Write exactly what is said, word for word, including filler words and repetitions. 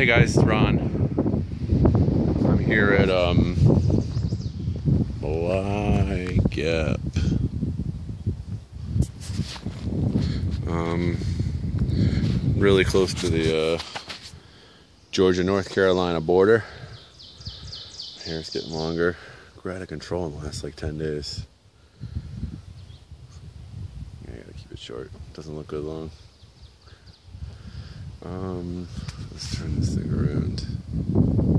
Hey guys, it's Ron. I'm here at um Bly Gap. Um really close to the uh Georgia North Carolina border. My hair's getting longer. We're out of control in the last like ten days. Yeah, I gotta keep it short. Doesn't look good long. Um let's turn this thing around.